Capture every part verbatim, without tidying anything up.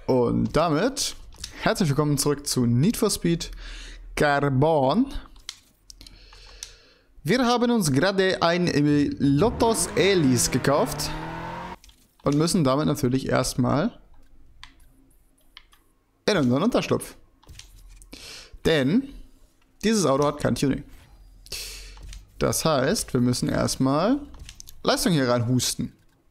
Und damit herzlich willkommen zurück zu Need for Speed Carbon. Wir haben uns gerade ein Lotus Elise gekauft und müssen damit natürlich erstmal in unseren Unterschlupf. Denn dieses Auto hat kein Tuning. Das heißt, wir müssen erstmal Leistung hier reinhusten.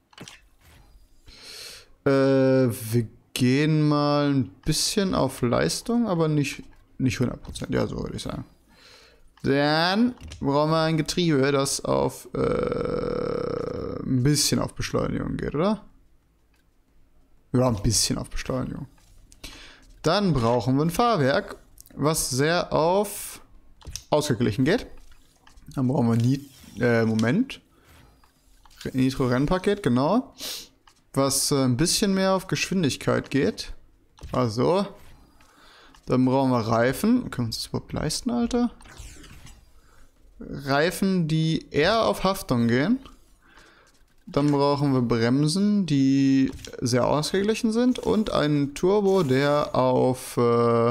Äh, wir gehen mal ein bisschen auf Leistung, aber nicht, nicht hundert Prozent. Ja, so würde ich sagen. Dann brauchen wir ein Getriebe, das auf äh, ein bisschen auf Beschleunigung geht, oder? Ja, ein bisschen auf Beschleunigung. Dann brauchen wir ein Fahrwerk, was sehr auf ausgeglichen geht. Dann brauchen wir Nit äh, Moment. Nitro-Rennpaket, genau. Was äh, ein bisschen mehr auf Geschwindigkeit geht. Also. Dann brauchen wir Reifen. Können wir uns das überhaupt leisten, Alter? Reifen, die eher auf Haftung gehen. Dann brauchen wir Bremsen, die sehr ausgeglichen sind. Und einen Turbo, der auf äh,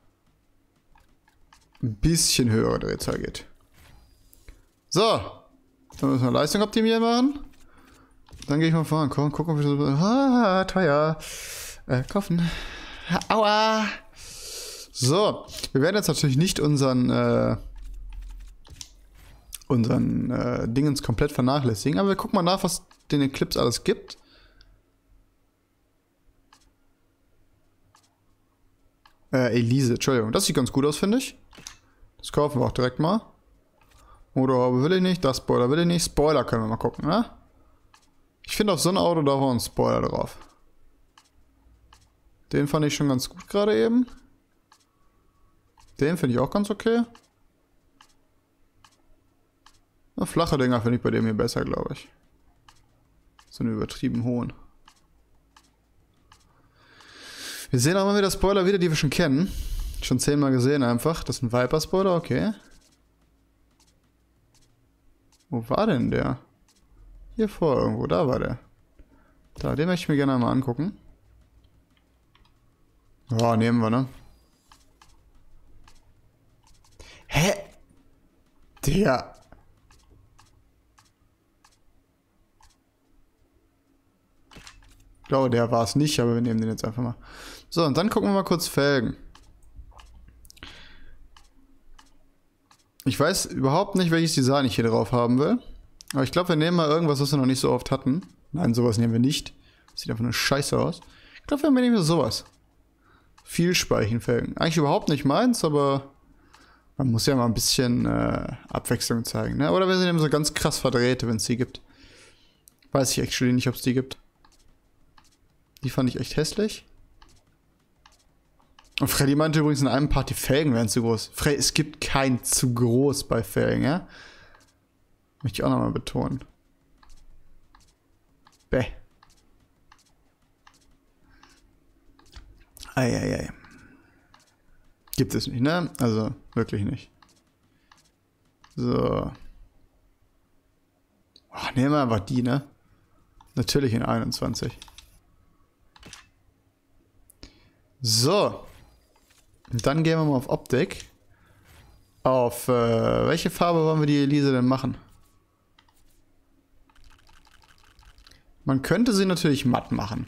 ein bisschen höhere Drehzahl geht. So. Dann müssen wir Leistung optimieren machen. Dann gehe ich mal voran. Komm, gucken, ob wir so. Ah, teuer. Äh, kaufen. Aua. So. Wir werden jetzt natürlich nicht unseren, äh, unseren äh, Dingens komplett vernachlässigen. Aber wir gucken mal nach, was den Eclipse alles gibt. Äh, Elise, Entschuldigung. Das sieht ganz gut aus, finde ich. Das kaufen wir auch direkt mal. Motorhaube will ich nicht, das Spoiler will ich nicht. Spoiler können wir mal gucken, ne? Ich finde, auf so ein Auto da war ein Spoiler drauf. Den fand ich schon ganz gut gerade eben. Den finde ich auch ganz okay. Na, flache Dinger finde ich bei dem hier besser, glaube ich. So eine übertrieben hohen. Wir sehen auch mal wieder Spoiler wieder, die wir schon kennen. Schon zehnmal gesehen einfach. Das ist ein Viper-Spoiler, okay. Wo war denn der? Hier vor irgendwo, da war der. Da, den möchte ich mir gerne mal angucken. Ja, nehmen wir, ne? Hä? Der. Ich glaube, der war es nicht, aber wir nehmen den jetzt einfach mal. So, und dann gucken wir mal kurz Felgen. Ich weiß überhaupt nicht, welches Design ich hier drauf haben will. Aber ich glaube, wir nehmen mal irgendwas, was wir noch nicht so oft hatten. Nein, sowas nehmen wir nicht. Sieht einfach nur scheiße aus. Ich glaube, wir nehmen sowas. Vielspeichenfelgen. Eigentlich überhaupt nicht meins, aber man muss ja mal ein bisschen äh, Abwechslung zeigen. Ne? Oder wir nehmen so ganz krass verdrehte, wenn es die gibt. Weiß ich actually nicht, ob es die gibt. Die fand ich echt hässlich. Und Freddy meinte übrigens in einem Part, die Felgen wären zu groß. Freddy, es gibt kein zu groß bei Felgen, ja? Möchte ich auch nochmal betonen. Bäh. Eieiei. Gibt es nicht, ne? Also, wirklich nicht. So. Ach, nehmen wir einfach die, ne? Natürlich in einundzwanzig. So. Und dann gehen wir mal auf Optik. Auf, äh, welche Farbe wollen wir die Elise denn machen? Man könnte sie natürlich matt machen.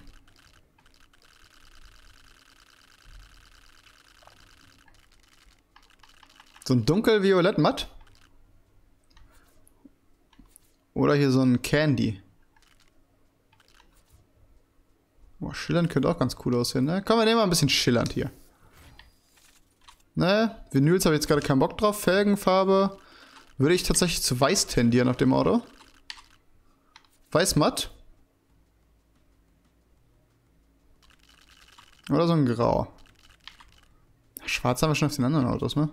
So ein dunkelviolett matt. Oder hier so ein Candy. Boah, schillernd könnte auch ganz cool aussehen, ne? Komm, wir nehmen mal ein bisschen schillernd hier. Ne? Vinyls habe ich jetzt gerade keinen Bock drauf. Felgenfarbe würde ich tatsächlich zu weiß tendieren auf dem Auto. Weiß matt. Oder so ein Grau. Schwarz haben wir schon auf den anderen Autos, ne?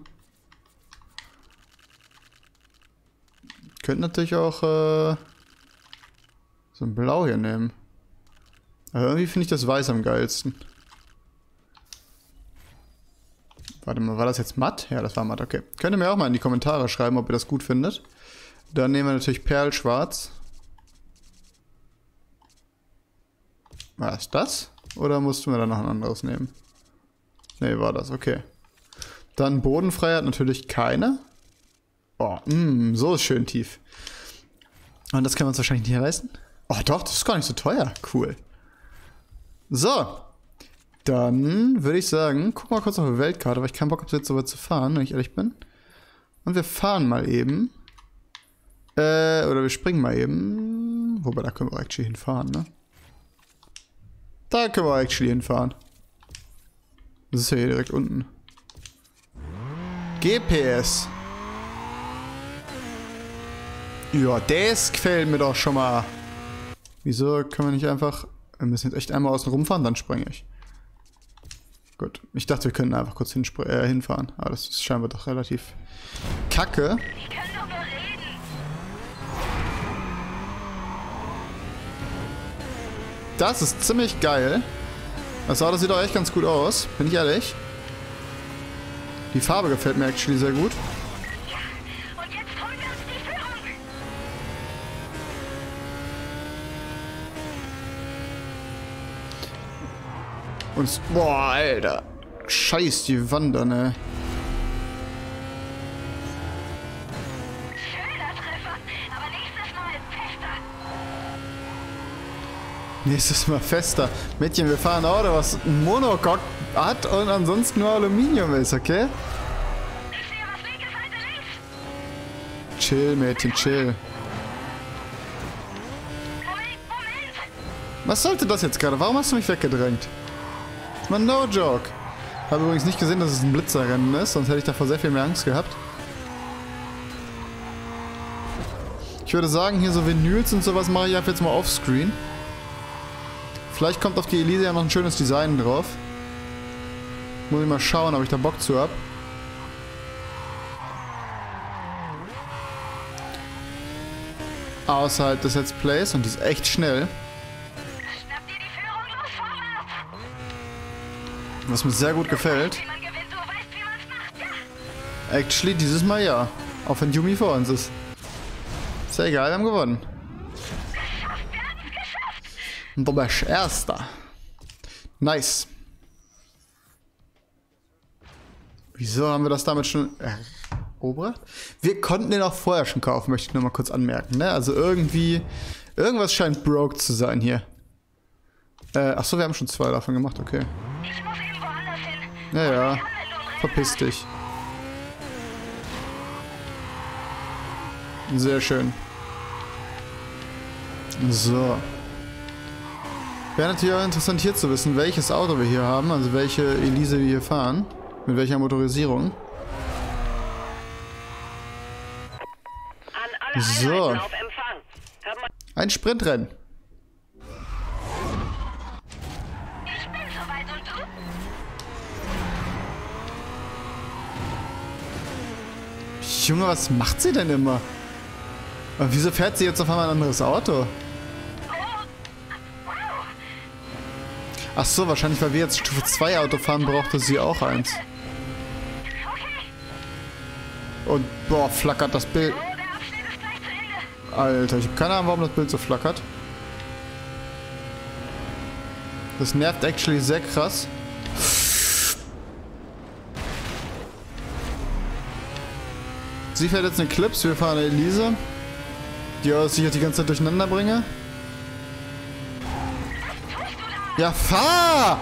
Könnten natürlich auch äh, so ein Blau hier nehmen. Aber irgendwie finde ich das Weiß am geilsten. Warte mal, war das jetzt matt? Ja, das war matt, okay. Könnt ihr mir auch mal in die Kommentare schreiben, ob ihr das gut findet. Dann nehmen wir natürlich Perlschwarz. Was ist das? Oder mussten wir da noch ein anderes nehmen? Ne, war das, okay. Dann Bodenfreiheit natürlich keine. Oh, mh, so ist schön tief. Und das können wir uns wahrscheinlich nicht leisten. Oh doch, das ist gar nicht so teuer. Cool. So. Dann würde ich sagen, guck mal kurz auf die Weltkarte, weil ich keinen Bock habe, jetzt so weit zu fahren, wenn ich ehrlich bin. Und wir fahren mal eben. Äh, oder wir springen mal eben. Wobei, da können wir actually hinfahren, ne? Da können wir actually hinfahren. Das ist ja hier direkt unten. G P S. Ja, das gefällt mir doch schon mal. Wieso können wir nicht einfach... Wir müssen jetzt echt einmal außen rumfahren, dann springe ich. Gut. Ich dachte, wir können einfach kurz äh, hinfahren. Aber das ist scheinbar doch relativ kacke. Die können doch nur reden. Das ist ziemlich geil. Das Auto sieht auch echt ganz gut aus. Bin ich ehrlich. Die Farbe gefällt mir actually sehr gut. Ja, und jetzt holen wir uns die Führung. Und... Boah, Alter. Scheiß die Wander, ne? Schöner Treffer, aber nächstes Mal fester. Nächstes Mal fester. Mädchen, wir fahren ein Auto, was ein Monocoque hat und ansonsten nur Aluminium ist, okay? Ich sehe was, linke Seite links. Chill, Mädchen, chill. Moment, Moment. Was sollte das jetzt gerade? Warum hast du mich weggedrängt? Das war no joke. Habe übrigens nicht gesehen, dass es ein Blitzerrennen ist, sonst hätte ich davor sehr viel mehr Angst gehabt. Ich würde sagen, hier so Vinyls und sowas mache ich einfach jetzt mal offscreen. Vielleicht kommt auf die Elise ja noch ein schönes Design drauf. Muss ich mal schauen, ob ich da Bock zu hab. Außerhalb des Let's Plays und die ist echt schnell. Schnapp dir die Führung, los vorwärts. Was mir sehr gut gefällt. Wie man gewinnt, du weißt, wie man's macht, ja. Actually, dieses Mal ja. Auch wenn Yumi vor uns ist. Ist ja egal, wir haben gewonnen. Geschafft, wir haben's geschafft. Und du bist Erster. Nice. Wieso haben wir das damit schon erobert? Wir konnten den auch vorher schon kaufen, möchte ich nur mal kurz anmerken, ne? Also irgendwie... Irgendwas scheint broke zu sein hier. Äh, achso, wir haben schon zwei davon gemacht, okay. Ich muss eben woanders hin. Ja, ja. Ich handle nun recht. Verpiss dich. Sehr schön. So. Wäre natürlich auch interessant hier zu wissen, welches Auto wir hier haben, also welche Elise wir hier fahren. Mit welcher Motorisierung. An alle So. Einheiten auf Empfang. Hör mal, Ein Sprintrennen. ich bin soweit und du? Junge, was macht sie denn immer? Und wieso fährt sie jetzt auf einmal ein anderes Auto? Ach so, wahrscheinlich, weil wir jetzt Stufe zwei Auto fahren, brauchte sie auch eins. Und boah, flackert das Bild. Oh, der Abschnitt ist gleich zu Ende. Alter, ich habe keine Ahnung, warum das Bild so flackert. Das nervt actually sehr krass. Sie fährt jetzt eine Clips, wir fahren eine Elise. Die ich jetzt die ganze Zeit durcheinander bringe. Ja, fahr!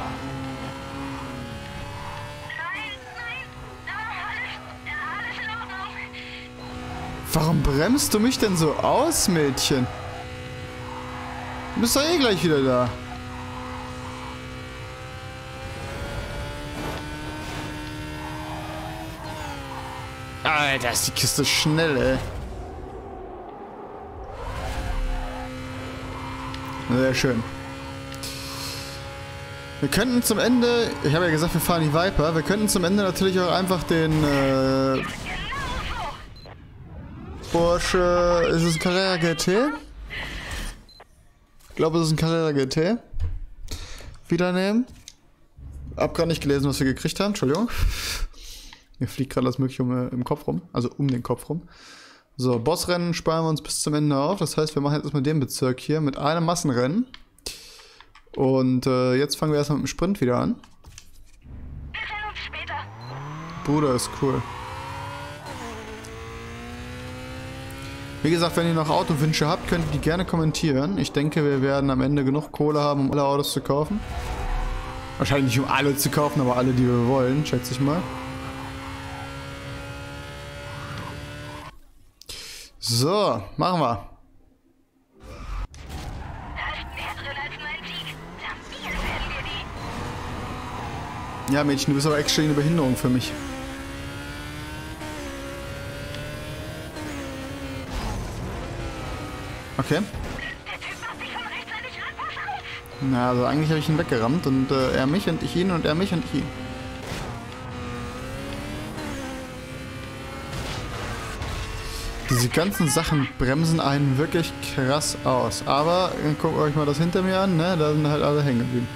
Nein, nein. Ah, alles, ja, alles in Ordnung. Warum bremst du mich denn so aus, Mädchen? Du bist doch eh gleich wieder da. Alter, ist die Kiste schnell, ey. Sehr schön. Wir könnten zum Ende, ich habe ja gesagt, wir fahren die Viper, wir könnten zum Ende natürlich auch einfach den äh, Porsche, ist es ein Carrera G T? Ich glaube, es ist ein Carrera G T. Wieder nehmen. Hab gerade nicht gelesen, was wir gekriegt haben, Entschuldigung. Mir fliegt gerade das Mögliche um, äh, im Kopf rum, also um den Kopf rum. So, Bossrennen sparen wir uns bis zum Ende auf. Das heißt, wir machen jetzt erstmal den Bezirk hier mit einem Massenrennen. Und äh, jetzt fangen wir erstmal mit dem Sprint wieder an. Wir sehen uns später. Bruder ist cool. Wie gesagt, wenn ihr noch Autowünsche habt, könnt ihr die gerne kommentieren. Ich denke, wir werden am Ende genug Kohle haben, um alle Autos zu kaufen. Wahrscheinlich nicht um alle zu kaufen, aber alle, die wir wollen, schätze ich mal. So, machen wir. Da ist mehr drin als mein Sieg. Stabil werden wir die. Ja, Mädchen, du bist aber extra eine Behinderung für mich. Okay. Der Typ macht sich von rechtzeitig ran. Pass auf! Na, also eigentlich habe ich ihn weggerammt und äh, er mich und ich ihn und er mich und ich ihn. Diese ganzen Sachen bremsen einen wirklich krass aus. Aber äh, guckt euch mal das hinter mir an, ne? Da sind halt alle hängen geblieben.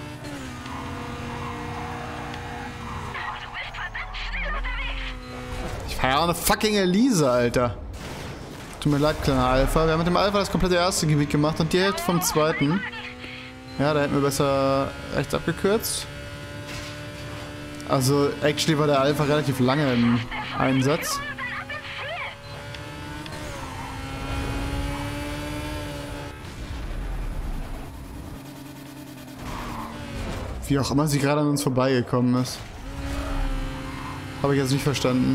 Oh, du bist verdammt schnell unterwegs. Ich fahre ja auch eine fucking Elise, Alter. Tut mir leid, kleiner Alpha. Wir haben mit dem Alpha das komplette erste Gebiet gemacht und die Hälfte vom zweiten. Ja, da hätten wir besser rechts abgekürzt. Also, actually war der Alpha relativ lange im Einsatz. Wie auch immer sie gerade an uns vorbeigekommen ist. Habe ich jetzt nicht verstanden.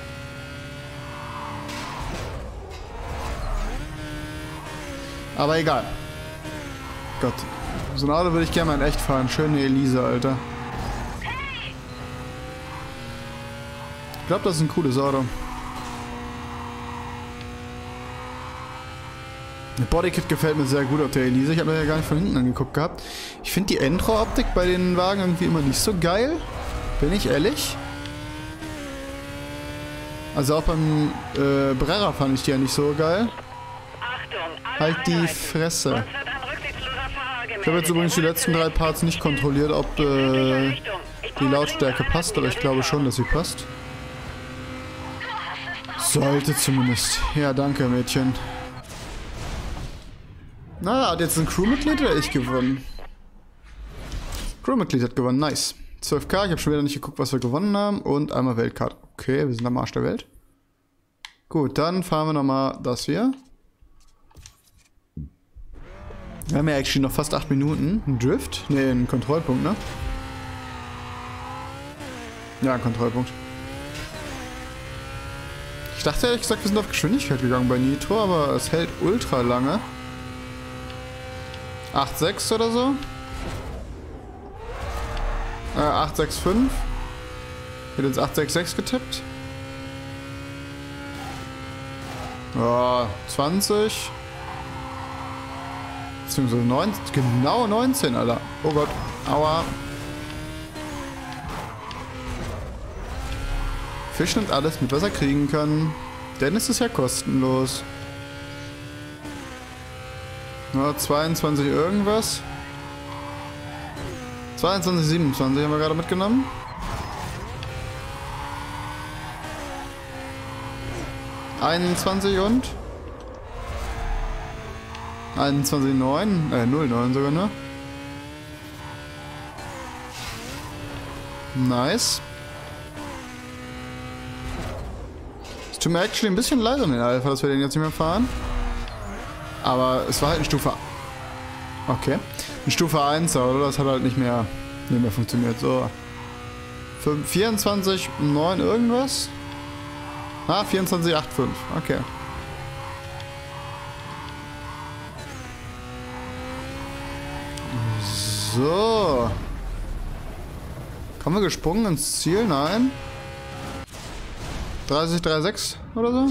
Aber egal. Gott. So ein Auto würde ich gerne mal in echt fahren. Schöne Elise, Alter. Ich glaube, das ist ein cooles Auto. Der Bodykit gefällt mir sehr gut auf der Elise. Ich habe mir ja gar nicht von hinten angeguckt gehabt. Ich finde die Endro-Optik bei den Wagen irgendwie immer nicht so geil. Bin ich ehrlich. Also auch beim äh, Brera fand ich die ja nicht so geil. Halt die Fresse. Ich habe jetzt übrigens die letzten drei Parts nicht kontrolliert, ob äh, die Lautstärke passt, aber ich glaube schon, dass sie passt. Sollte zumindest. Ja, danke, Mädchen. Na, hat jetzt ein Crewmitglied oder ich gewonnen? Crewmitglied hat gewonnen, nice. zwölf K, ich habe schon wieder nicht geguckt, was wir gewonnen haben. Und einmal Weltkarte. Okay, wir sind am Arsch der Welt. Gut, dann fahren wir nochmal das hier. Wir haben ja actually noch fast acht Minuten. Ein Drift? Ne, ein Kontrollpunkt, ne? Ja, ein Kontrollpunkt. Ich dachte ehrlich gesagt, wir sind auf Geschwindigkeit gegangen bei Nitro, aber es hält ultra lange. acht Komma sechs oder so. Äh, acht Komma sechs fünf. Ich hätte jetzt acht Komma sechs sechs getippt. Ja, zwanzig. Beziehungsweise neunzehn. Genau neunzehn, Alter. Oh Gott. Aua. Fisch nimmt alles mit, was er kriegen kann. Denn es ist ja kostenlos. Ja, zweiundzwanzig irgendwas. zweiundzwanzig, siebenundzwanzig haben wir gerade mitgenommen. einundzwanzig und? einundzwanzig Komma neun, äh null Komma neun sogar, ne? Nice. Es tut mir actually ein bisschen leid um den Alpha, dass wir den jetzt nicht mehr fahren. Aber es war halt eine Stufe... Okay. Eine Stufe eins, oder? Das hat halt nicht mehr, nicht mehr funktioniert. So. vierundzwanzig Komma neun irgendwas? Ah, vierundzwanzig Komma fünfundachtzig. Okay. So. Kommen wir gesprungen ins Ziel? Nein. dreißig Komma sechsunddreißig oder so?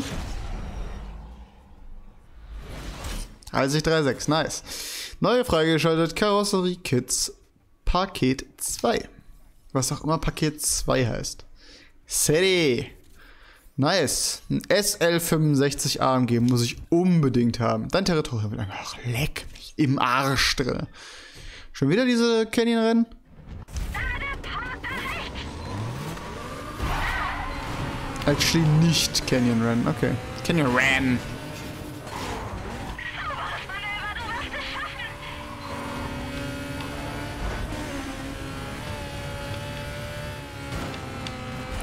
dreißig Komma sechsunddreißig, nice. Neue freigeschaltet, Karosserie Kits Paket zwei. Was auch immer Paket zwei heißt. Seri. Nice. Ein S L fünfundsechzig A M G muss ich unbedingt haben. Dein Territorium wird einfach leck mich im Arsch drin. Schon wieder diese Canyon-Rennen? Actually nicht Canyon-Rennen, okay. Canyon-Rennen.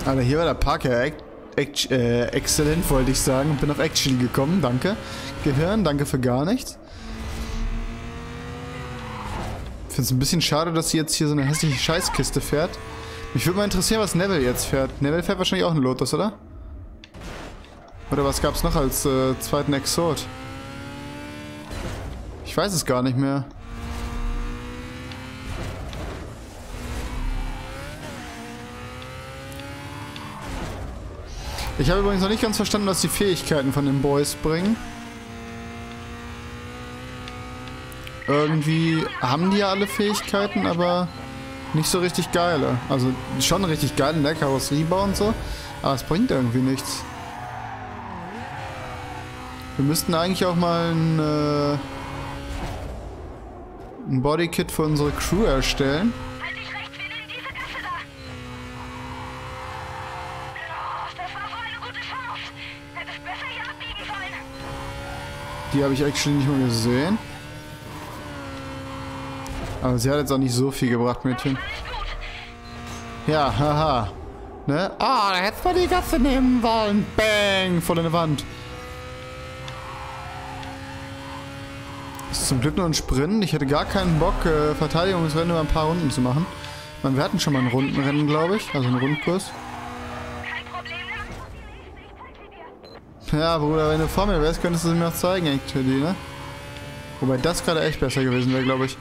Alter, hier war der Park ja echt, echt, äh, exzellent, wollte ich sagen. Bin auf Action gekommen, danke. Gehirn, danke für gar nichts. Ich finde es ein bisschen schade, dass sie jetzt hier so eine hässliche Scheißkiste fährt. Mich würde mal interessieren, was Neville jetzt fährt. Neville fährt wahrscheinlich auch einen Lotus, oder? Oder was gab es noch als äh, zweiten Exot? Ich weiß es gar nicht mehr. Ich habe übrigens noch nicht ganz verstanden, was die Fähigkeiten von den Boys bringen. Irgendwie haben die ja alle Fähigkeiten, aber nicht so richtig geile. Also schon richtig geil in der Karosseriebau und so, aber es bringt irgendwie nichts. Wir müssten eigentlich auch mal ein, äh, ein Bodykit für unsere Crew erstellen. Halt dich rechts wieder in diese Gasse da. Oh, das war wohl eine gute Chance. Hättest besser hier abbiegen sollen. Die habe ich actually nicht mal gesehen. Aber sie hat jetzt auch nicht so viel gebracht, Mädchen. Ja, haha. Ne? Ah, da hättest du die Gasse nehmen wollen. Bang! Voll in der Wand. Das ist zum Glück nur ein Sprint. Ich hätte gar keinen Bock, äh, Verteidigungsrennen über ein paar Runden zu machen. Ich meine, wir hatten schon mal ein Rundenrennen, glaube ich. Also einen Rundkurs. Kein Problem, ne? Ja, Bruder, wenn du vor mir wärst, könntest du sie mir auch zeigen, actually, ne? Wobei das gerade echt besser gewesen wäre, glaube ich.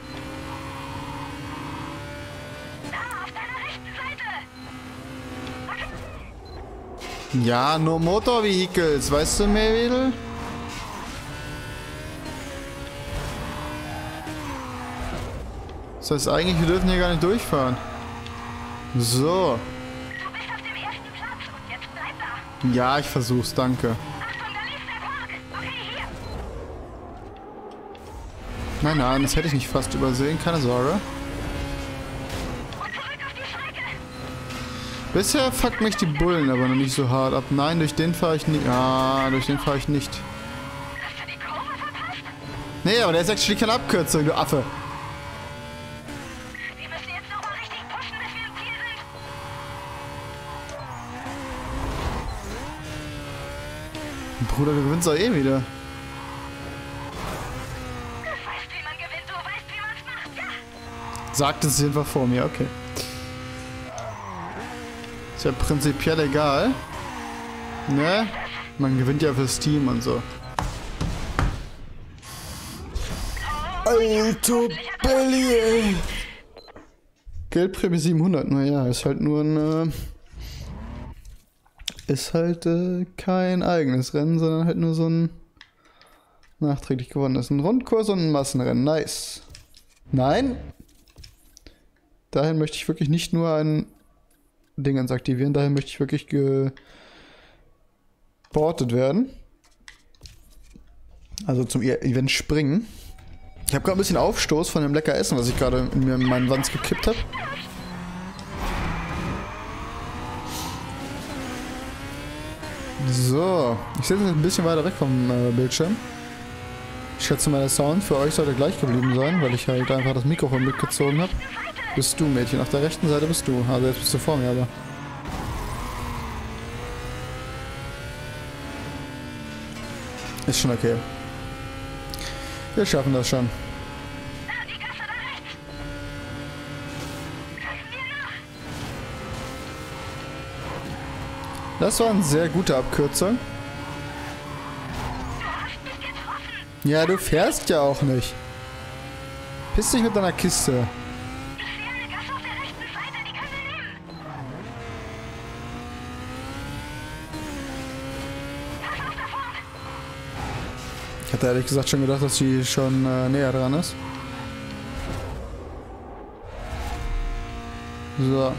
Ja, nur Motorvehicles, weißt du, Melville? Das heißt eigentlich, wir dürfen hier gar nicht durchfahren. So. Du bist auf dem ersten Platz und jetzt bleib da. Ja, ich versuch's, danke. Achtung, da liegt der Park. Okay, hier. Nein, nein, das hätte ich nicht fast übersehen, keine Sorge. Und zurück auf die Strecke. Bisher fuckt mich die Bullen aber noch nicht so hart ab. Nein, durch den fahre ich nicht. Ah, durch den fahre ich nicht. Hast du die Kurve verpasst? Nee, aber der ist actually keine Abkürzung, du Affe. Wir müssen jetzt nochmal richtig pushen, bis wir im Ziel sind. Bruder, du gewinnst doch eh wieder. Du weißt, wie man gewinnt, du weißt, wie man's macht, ja? Sagt es einfach vor mir, okay. Ist ja prinzipiell egal. Ne? Man gewinnt ja fürs Team und so. Alter Belly, ey. Geldprämie siebenhundert, naja, ist halt nur ein, äh, ist halt äh, kein eigenes Rennen, sondern halt nur so ein nachträglich gewonnenes. Ein Rundkurs und ein Massenrennen, nice. Nein. Dahin möchte ich wirklich nicht nur ein Dingens aktivieren, dahin möchte ich wirklich geportet werden. Also zum Event springen. Ich habe gerade ein bisschen Aufstoß von dem lecker Essen, was ich gerade mir in meinen Wanz gekippt habe. So, ich sitze jetzt ein bisschen weiter weg vom äh, Bildschirm. Ich schätze mal, der Sound für euch sollte gleich geblieben sein, weil ich halt einfach das Mikrofon mitgezogen habe. Bist du, Mädchen. Auf der rechten Seite bist du. Also jetzt bist du vor mir, aber... Ist schon okay. Wir schaffen das schon. Da, die Gasse da rechts. Folgen wir nach. Das war eine sehr gute Abkürzung. Du hast mich getroffen. Ja, du fährst ja auch nicht. Piss dich mit deiner Kiste. Ich sehe eine Gasse auf der rechten Seite, die können wir nehmen. Pass auf da vorne. Ich hatte ehrlich gesagt schon gedacht, dass sie schon äh, näher dran ist. So.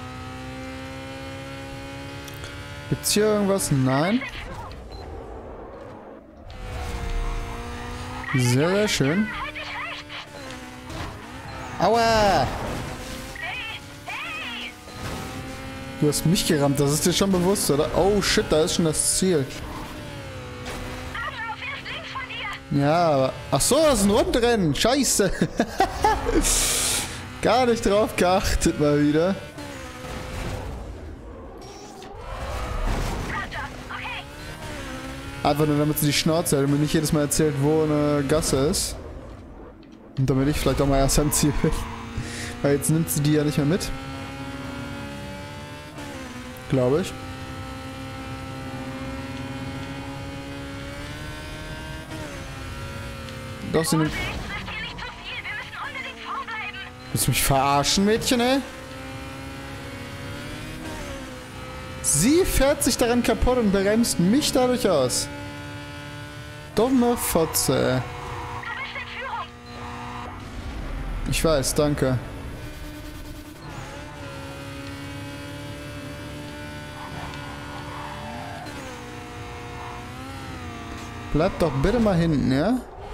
Gibt's hier irgendwas? Nein. Sehr, sehr schön. Halt dich rechts. Aua! Hey, hey. Du hast mich gerammt, das ist dir schon bewusst, oder? Oh shit, da ist schon das Ziel. Ablauf erst links von dir. Ja, aber... Ach so, das ist ein Rundrennen. Scheiße. Gar nicht drauf geachtet mal wieder. Einfach nur, damit sie die Schnauze hält und mir nicht jedes Mal erzählt, wo eine Gasse ist. Und damit ich vielleicht auch mal erst am Ziel bin. Weil jetzt nimmt sie die ja nicht mehr mit. Glaube ich. Doch, sie nimmt... Willst du mich verarschen, Mädchen, ey? Sie fährt sich daran kaputt und bremst mich dadurch aus. Dumme Fotze. Ich weiß, danke. Bleib doch bitte mal hinten, ja?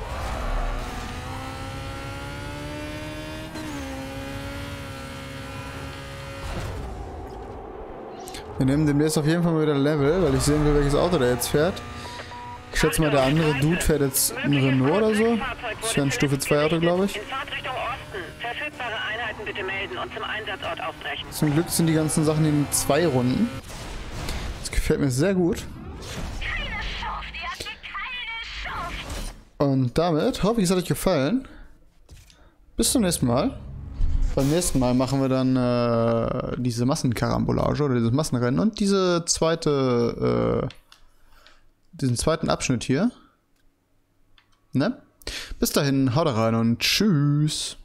Wir nehmen demnächst auf jeden Fall mal wieder Level, weil ich sehen will, welches Auto der jetzt fährt. Ich schätze mal, der andere Dude fährt jetzt ein Renault oder so. Das wäre ein Stufe zwei Auto, glaube ich. Zum Glück sind die ganzen Sachen in zwei Runden. Das gefällt mir sehr gut. Und damit hoffe ich, es hat euch gefallen. Bis zum nächsten Mal. Beim nächsten Mal machen wir dann äh, diese Massenkarambolage oder dieses Massenrennen und diese zweite, äh, diesen zweiten Abschnitt hier. Ne? Bis dahin, haut rein und tschüss.